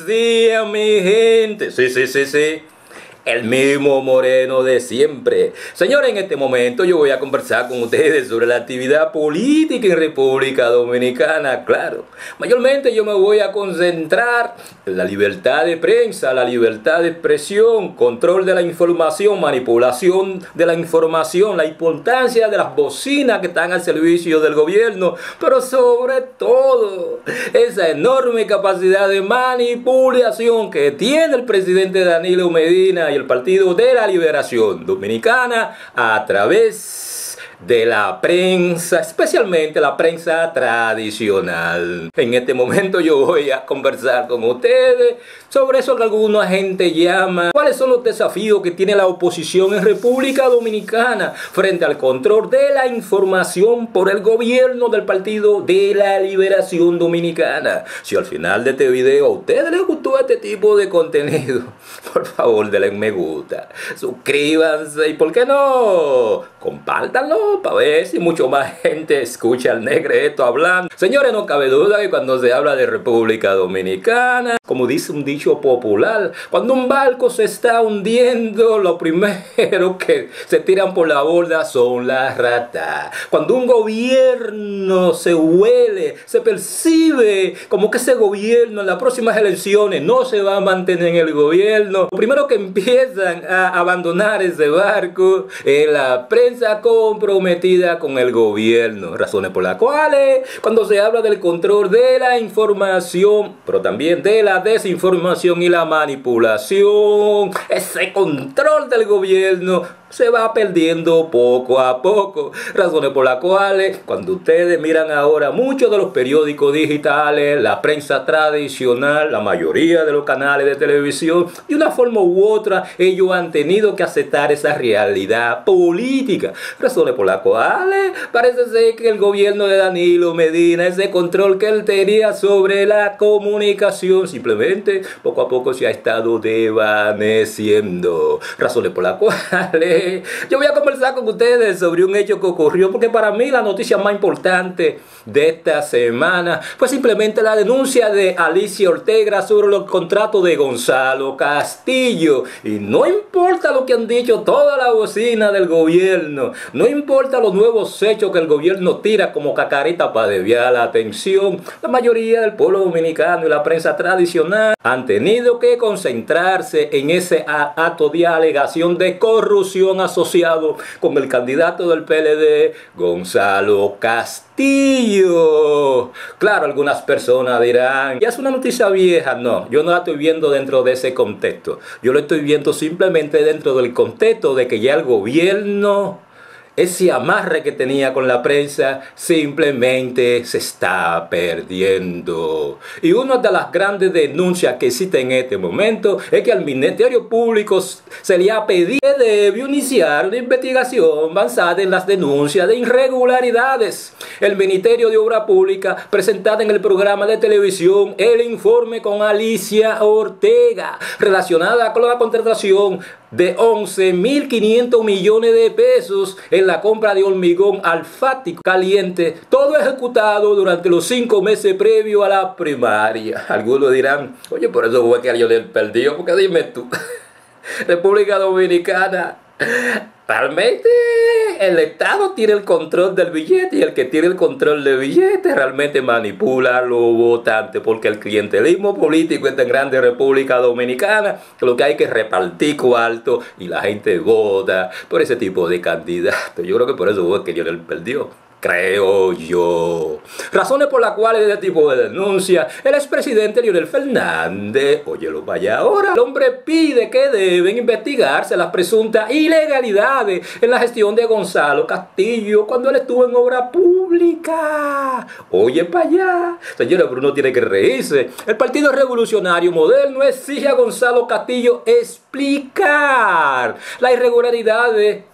días, mi gente. Sí. El mismo Moreno de siempre. Señores, en este momento yo voy a conversar con ustedes sobre la actividad política en República Dominicana. Claro, mayormente yo me voy a concentrar en la libertad de prensa, la libertad de expresión, control de la información, manipulación de la información, la importancia de las bocinas que están al servicio del gobierno, pero sobre todo esa enorme capacidad de manipulación que tiene el presidente Danilo Medina y el Partido de la Liberación Dominicana a través de la prensa, especialmente la prensa tradicional. En este momento yo voy a conversar con ustedes sobre eso que alguna gente llama cuáles son los desafíos que tiene la oposición en República Dominicana frente al control de la información por el gobierno del Partido de la Liberación Dominicana. Si al final de este video a ustedes les gustó este tipo de contenido, por favor denle me gusta, suscríbanse y ¿por qué no? Compártanlo para ver si mucho más gente escucha al Negreto hablando. Señores, no cabe duda que cuando se habla de República Dominicana, como dice un dicho popular, cuando un barco se está hundiendo, lo primero que se tiran por la borda son las ratas. Cuando un gobierno se huele, se percibe como que ese gobierno en las próximas elecciones no se va a mantener en el gobierno, lo primero que empiezan a abandonar ese barco es la prensa comprometida con el gobierno, razones por las cuales cuando se habla del control de la información, pero también de la desinformación y la manipulación, ese control del gobierno se va perdiendo poco a poco, razones por las cuales cuando ustedes miran ahora muchos de los periódicos digitales, la prensa tradicional, la mayoría de los canales de televisión, de una forma u otra ellos han tenido que aceptar esa realidad política, razones por las cuales parece ser que el gobierno de Danilo Medina, ese control que él tenía sobre la comunicación, simplemente poco a poco se ha estado desvaneciendo, razones por las cuales yo voy a conversar con ustedes sobre un hecho que ocurrió, porque para mí la noticia más importante de esta semana fue simplemente la denuncia de Alicia Ortega sobre los contratos de Gonzalo Castillo. Y no importa lo que han dicho toda la bocina del gobierno, no importa los nuevos hechos que el gobierno tira como cacarita para desviar la atención, la mayoría del pueblo dominicano y la prensa tradicional han tenido que concentrarse en ese acto de alegación de corrupción asociado con el candidato del PLD, Gonzalo Castillo. Claro, algunas personas dirán, ya es una noticia vieja. No, yo no la estoy viendo dentro de ese contexto. Yo lo estoy viendo simplemente dentro del contexto de que ya el gobierno, ese amarre que tenía con la prensa, simplemente se está perdiendo. Y una de las grandes denuncias que existe en este momento es que al Ministerio Público se le ha pedido que debe iniciar una investigación basada en las denuncias de irregularidades. El Ministerio de Obra Pública presentada en el programa de televisión El Informe con Alicia Ortega, relacionada con la contratación de 11.500 millones de pesos en la compra de hormigón alfático caliente, todo ejecutado durante los 5 meses previos a la primaria. Algunos dirán, oye, por eso fue que Leonel perdió, porque dime tú, República Dominicana, realmente el Estado tiene el control del billete y el que tiene el control del billete realmente manipula a los votantes, porque el clientelismo político es tan grande en República Dominicana que lo que hay que repartir cuarto y la gente vota por ese tipo de candidatos. Yo creo que por eso fue que Leonel perdió, creo yo. Razones por las cuales de este tipo de denuncia el expresidente Leonel Fernández, óyelo vaya ahora, el hombre pide que deben investigarse las presuntas ilegalidades en la gestión de Gonzalo Castillo cuando él estuvo en obra pública. Oye para allá, señores, pero uno tiene que reírse. El Partido Revolucionario Moderno exige a Gonzalo Castillo explicar las irregularidades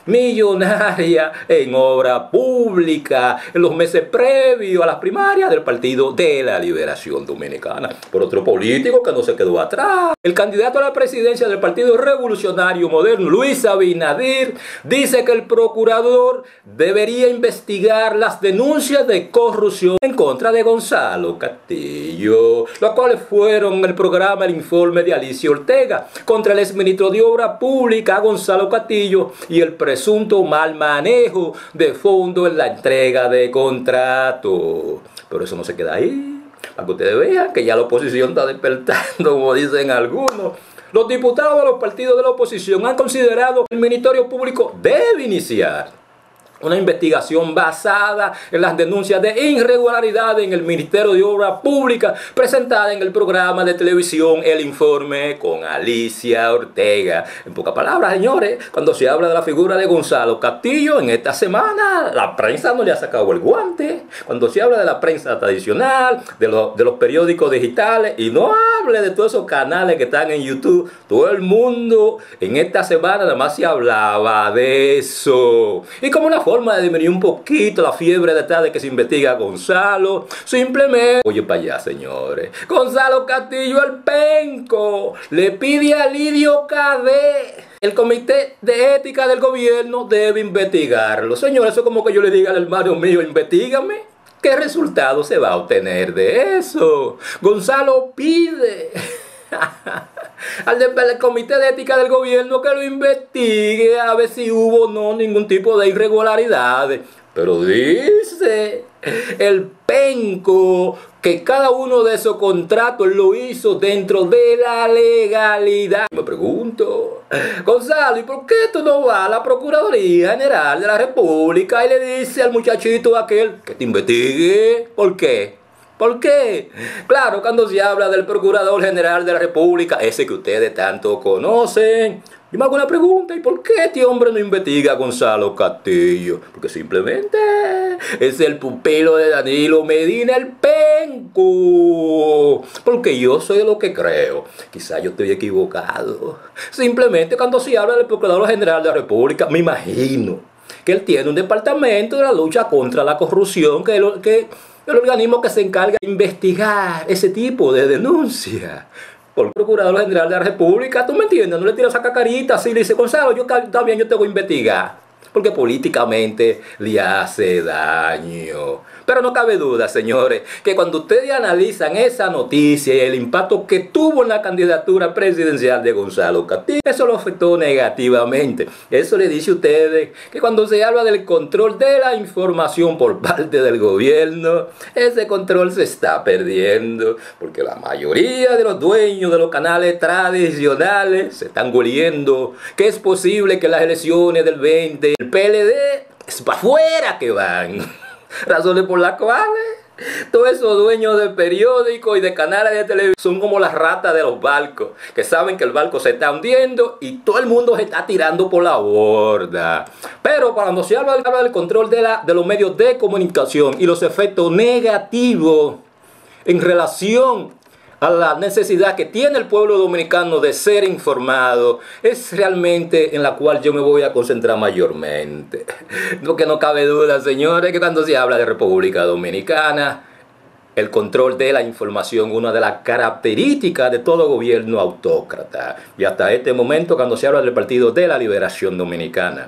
millonaria en obra pública en los meses previos a las primarias del Partido de la Liberación Dominicana. Por otro político que no se quedó atrás. El candidato a la presidencia del Partido Revolucionario Moderno, Luis Abinader, dice que el procurador debería investigar las denuncias de corrupción en contra de Gonzalo Castillo, los cuales fueron el programa El Informe de Alicia Ortega contra el exministro de Obra Pública, Gonzalo Castillo, y el presunto mal manejo de fondos en la entrega de contratos. Pero eso no se queda ahí. Para que ustedes vean que ya la oposición está despertando, como dicen algunos. Los diputados de los partidos de la oposición han considerado que el Ministerio Público debe iniciar una investigación basada en las denuncias de irregularidad en el Ministerio de Obra Pública presentada en el programa de televisión El Informe con Alicia Ortega. En pocas palabras, señores, cuando se habla de la figura de Gonzalo Castillo, en esta semana la prensa no le ha sacado el guante. Cuando se habla de la prensa tradicional, de los periódicos digitales, y no hable de todos esos canales que están en YouTube, todo el mundo en esta semana nada más se hablaba de eso. Y como una forma de disminuir un poquito la fiebre de que se investiga a Gonzalo, simplemente, oye para allá, señores, Gonzalo Castillo el penco le pide a Lidio Cadet. El comité de ética del gobierno debe investigarlo. Señores, eso es como que yo le diga al hermano mío, investígame. ¿Qué resultado se va a obtener de eso? Gonzalo pide al comité de ética del gobierno que lo investigue a ver si hubo o no ningún tipo de irregularidades. Pero dice el penco que cada uno de esos contratos lo hizo dentro de la legalidad. Me pregunto, Gonzalo, ¿y por qué tú no vas a la Procuraduría General de la República y le dice al muchachito aquel que te investigue? ¿Por qué? ¿Por qué? Claro, cuando se habla del Procurador General de la República, ese que ustedes tanto conocen, yo me hago una pregunta, ¿y por qué este hombre no investiga a Gonzalo Castillo? Porque simplemente es el pupilo de Danilo Medina, el penco. Porque yo soy lo que creo. Quizá yo estoy equivocado. Simplemente cuando se habla del Procurador General de la República, me imagino que él tiene un departamento de la lucha contra la corrupción, que el organismo que se encarga de investigar ese tipo de denuncias. Por el Procurador General de la República, ¿tú me entiendes? No le tiras esa cacarita así, le dice, Gonzalo, yo también yo te voy a investigar. Porque políticamente le hace daño. Pero no cabe duda, señores, que cuando ustedes analizan esa noticia y el impacto que tuvo en la candidatura presidencial de Gonzalo Castillo, eso lo afectó negativamente. Eso le dice a ustedes que cuando se habla del control de la información por parte del gobierno, ese control se está perdiendo, porque la mayoría de los dueños de los canales tradicionales se están goliendo que es posible que las elecciones del 20, el PLD, es para afuera que van. Razones por las cuales todos esos dueños de periódicos y de canales de televisión son como las ratas de los barcos, que saben que el barco se está hundiendo y todo el mundo se está tirando por la borda. Pero cuando se habla del control de los medios de comunicación y los efectos negativos en relación a la necesidad que tiene el pueblo dominicano de ser informado, es realmente en la cual yo me voy a concentrar mayormente. Porque no cabe duda, señores, que cuando se habla de República Dominicana, el control de la información, una de las características de todo gobierno autócrata. Y hasta este momento, cuando se habla del Partido de la Liberación Dominicana,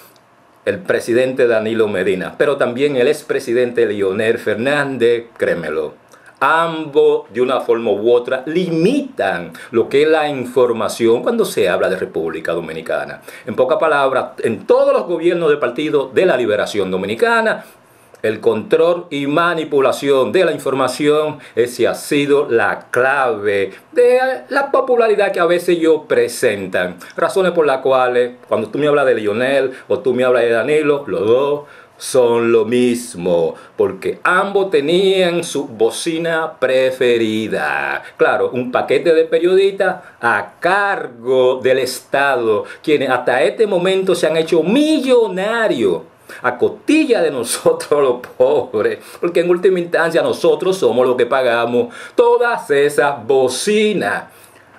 el presidente Danilo Medina, pero también el expresidente Leonel Fernández, créemelo, ambos, de una forma u otra, limitan lo que es la información cuando se habla de República Dominicana. En pocas palabras, en todos los gobiernos del Partido de la Liberación Dominicana, el control y manipulación de la información, ese ha sido la clave de la popularidad que a veces ellos presentan. Razones por las cuales, cuando tú me hablas de Leonel o tú me hablas de Danilo, los dos son lo mismo, porque ambos tenían su bocina preferida. Claro, un paquete de periodistas a cargo del Estado, quienes hasta este momento se han hecho millonarios a costilla de nosotros los pobres, porque en última instancia nosotros somos los que pagamos todas esas bocinas.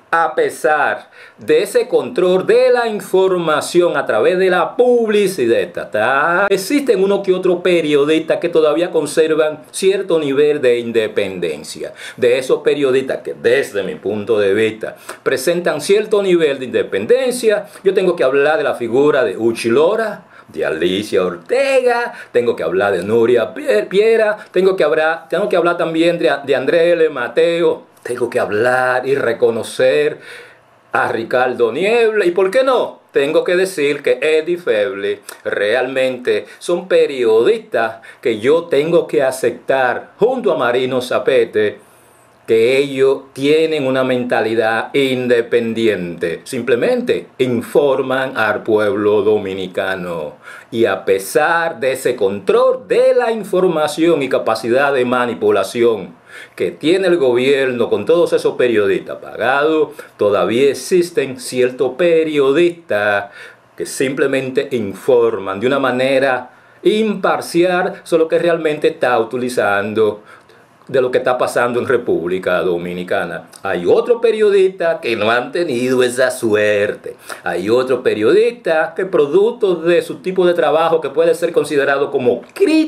a pesar de ese control de la información a través de la publicidad estatal, existen uno que otro periodistas que todavía conservan cierto nivel de independencia. De esos periodistas que desde mi punto de vista presentan cierto nivel de independencia, yo tengo que hablar de la figura de Uchi Lora, de Alicia Ortega, tengo que hablar de Nuria Piera, tengo que hablar también de Andrés L. Mateo, tengo que hablar y reconocer a Ricardo Niebla, y ¿por qué no? Tengo que decir que Eddie Feble realmente son periodistas que yo tengo que aceptar junto a Marino Zapete, que ellos tienen una mentalidad independiente, simplemente informan al pueblo dominicano. Y a pesar de ese control de la información y capacidad de manipulación que tiene el gobierno con todos esos periodistas pagados, todavía existen ciertos periodistas que simplemente informan de una manera imparcial sobre lo que realmente está utilizando de lo que está pasando en República Dominicana. Hay otros periodistas que no han tenido esa suerte. Hay otros periodistas que producto de su tipo de trabajo que puede ser considerado como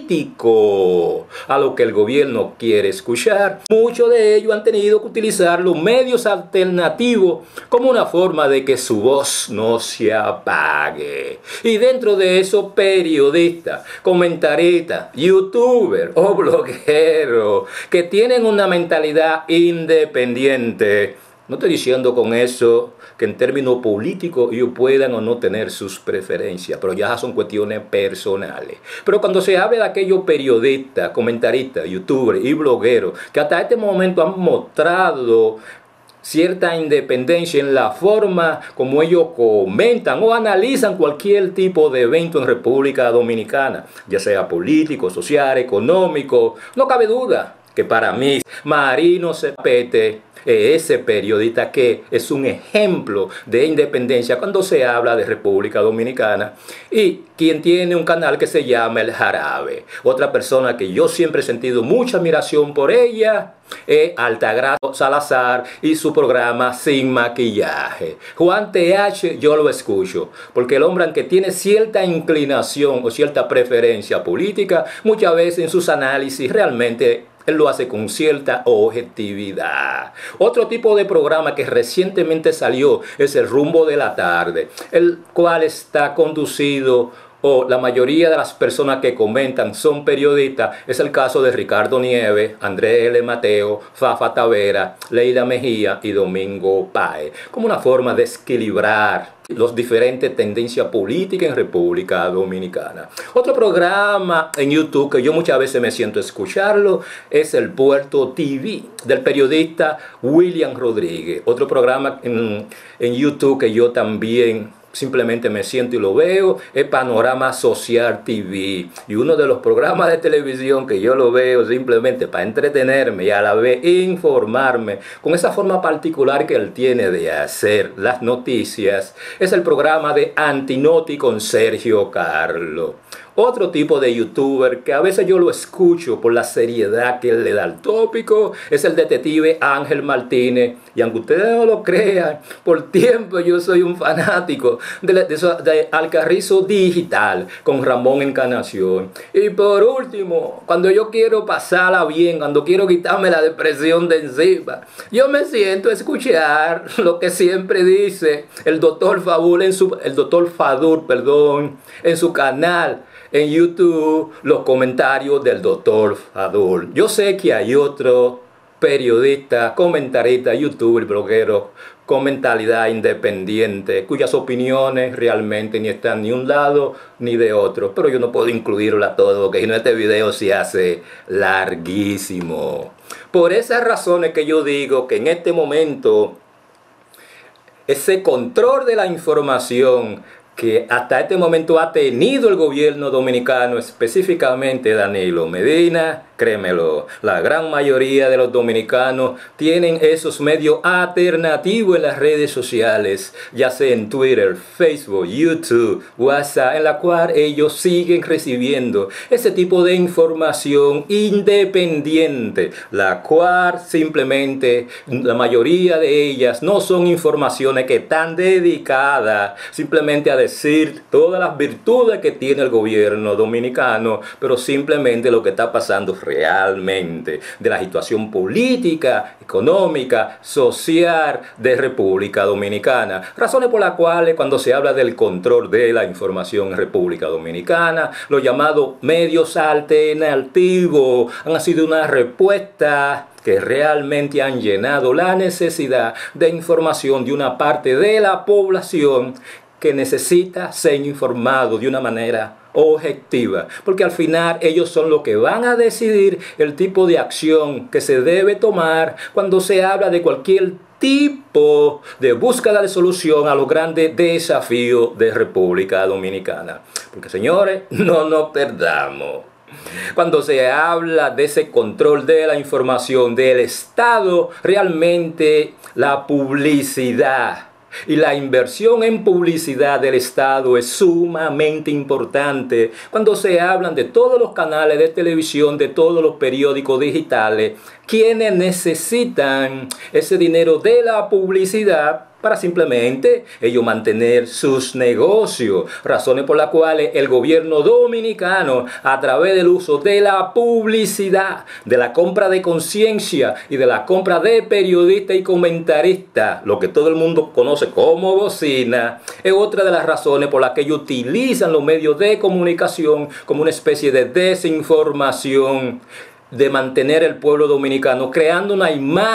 crítico a lo que el gobierno quiere escuchar, muchos de ellos han tenido que utilizar los medios alternativos como una forma de que su voz no se apague. Y dentro de esos periodistas, comentaristas, youtubers o blogueros que tienen una mentalidad independiente. No estoy diciendo con eso que en términos políticos ellos puedan o no tener sus preferencias, pero ya son cuestiones personales. Pero cuando se habla de aquellos periodistas, comentaristas, youtubers y blogueros que hasta este momento han mostrado cierta independencia en la forma como ellos comentan o analizan cualquier tipo de evento en República Dominicana, ya sea político, social, económico, no cabe duda que para mí Marino Zapete es ese periodista que es un ejemplo de independencia cuando se habla de República Dominicana, y quien tiene un canal que se llama El Jarabe. Otra persona que yo siempre he sentido mucha admiración por ella es Altagracia Salazar y su programa Sin Maquillaje. Juan TH yo lo escucho, porque el hombre, aunque tiene cierta inclinación o cierta preferencia política, muchas veces en sus análisis realmente él lo hace con cierta objetividad. Otro tipo de programa que recientemente salió es El Rumbo de la Tarde, el cual está conducido, o la mayoría de las personas que comentan son periodistas. Es el caso de Ricardo Nieves, Andrés L. Mateo, Fafa Tavera, Leila Mejía y Domingo Páez, como una forma de equilibrar las diferentes tendencias políticas en República Dominicana. Otro programa en YouTube que yo muchas veces me siento a escucharlo es El Puerto TV, del periodista William Rodríguez. Otro programa en YouTube que yo también simplemente me siento y lo veo es Panorama Social TV, y uno de los programas de televisión que yo lo veo simplemente para entretenerme y a la vez informarme con esa forma particular que él tiene de hacer las noticias es el programa de Antinoti con Sergio Carlos. Otro tipo de youtuber que a veces yo lo escucho por la seriedad que él le da al tópico es el detective Ángel Martínez. Y aunque ustedes no lo crean, por tiempo yo soy un fanático de Alcarrizo Digital con Ramón Encarnación. Y por último, cuando yo quiero pasarla bien, cuando quiero quitarme la depresión de encima, yo me siento a escuchar lo que siempre dice el doctor Fadul en su canal en YouTube, los comentarios del doctor Fadul. Yo sé que hay otro periodista, comentarista, youtuber, bloguero con mentalidad independiente, cuyas opiniones realmente ni están ni un lado ni de otro, pero yo no puedo incluirlo a todo, porque si no este video se hace larguísimo. Por esas razones que yo digo que en este momento ese control de la información que hasta este momento ha tenido el gobierno dominicano, específicamente Danilo Medina, créemelo, la gran mayoría de los dominicanos tienen esos medios alternativos en las redes sociales, ya sea en Twitter, Facebook, YouTube, WhatsApp, en la cual ellos siguen recibiendo ese tipo de información independiente, la cual simplemente la mayoría de ellas no son informaciones que están dedicadas simplemente a decir todas las virtudes que tiene el gobierno dominicano, pero simplemente lo que está pasando realmente de la situación política, económica, social de República Dominicana. Razones por las cuales cuando se habla del control de la información en República Dominicana, los llamados medios alternativos han sido una respuesta que realmente han llenado la necesidad de información de una parte de la población que necesita ser informado de una manera objetiva, porque al final ellos son los que van a decidir el tipo de acción que se debe tomar cuando se habla de cualquier tipo de búsqueda de solución a los grandes desafíos de República Dominicana. Porque señores, no nos perdamos. Cuando se habla de ese control de la información del Estado, realmente la publicidad y la inversión en publicidad del Estado es sumamente importante. Cuando se hablan de todos los canales de televisión, de todos los periódicos digitales, quienes necesitan ese dinero de la publicidad para simplemente ellos mantener sus negocios. Razones por las cuales el gobierno dominicano, a través del uso de la publicidad, de la compra de conciencia y de la compra de periodistas y comentaristas, lo que todo el mundo conoce como bocina, es otra de las razones por las que ellos utilizan los medios de comunicación como una especie de desinformación, de mantener el pueblo dominicano creando una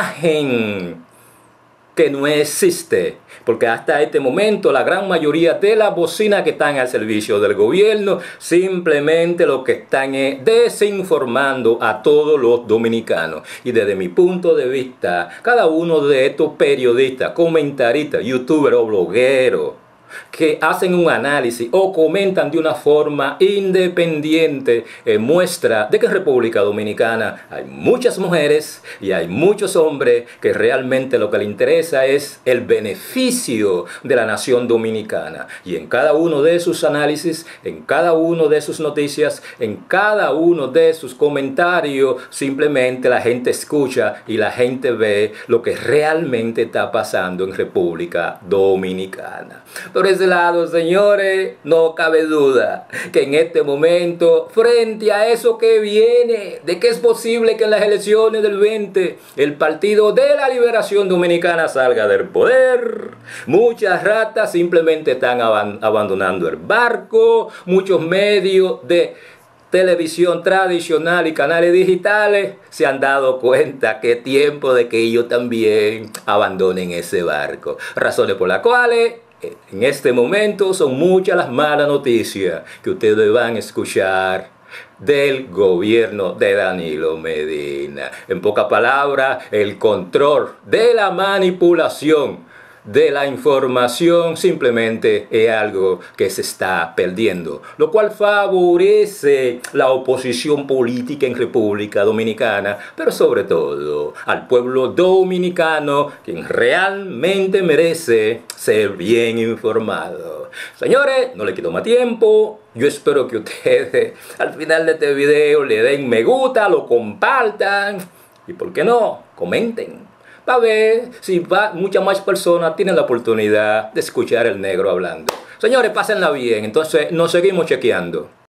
imagen que no existe, porque hasta este momento la gran mayoría de las bocinas que están al servicio del gobierno simplemente lo que están es desinformando a todos los dominicanos. Y desde mi punto de vista, cada uno de estos periodistas, comentaristas, youtubers o blogueros que hacen un análisis o comentan de una forma independiente muestra de que en República Dominicana hay muchas mujeres y hay muchos hombres que realmente lo que les interesa es el beneficio de la nación dominicana. Y en cada uno de sus análisis, en cada uno de sus noticias, en cada uno de sus comentarios, simplemente la gente escucha y la gente ve lo que realmente está pasando en República Dominicana. Por ese lado, señores, no cabe duda que en este momento, frente a eso que viene, de que es posible que en las elecciones del 20 el Partido de la Liberación Dominicana salga del poder, muchas ratas simplemente están abandonando el barco, muchos medios de televisión tradicional y canales digitales se han dado cuenta que es tiempo de que ellos también abandonen ese barco. Razones por las cuales en este momento son muchas las malas noticias que ustedes van a escuchar del gobierno de Danilo Medina. En pocas palabras, el control de la manipulación de la información simplemente es algo que se está perdiendo, lo cual favorece la oposición política en República Dominicana, pero sobre todo al pueblo dominicano, quien realmente merece ser bien informado. Señores, no le quito más tiempo. Yo espero que ustedes al final de este video le den me gusta, lo compartan y, ¿por qué no?, comenten, para ver si muchas más personas tienen la oportunidad de escuchar el negro hablando. Señores, pásenla bien. Entonces nos seguimos chequeando.